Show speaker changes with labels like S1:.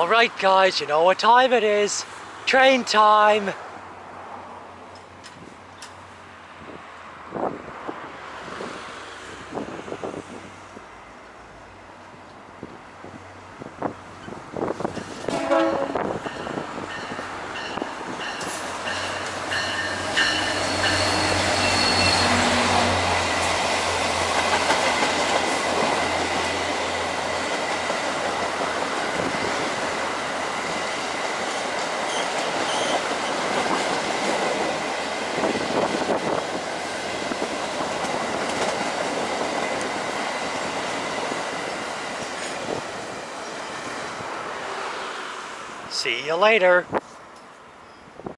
S1: Alright guys, you know what time it is. Train time. See you later.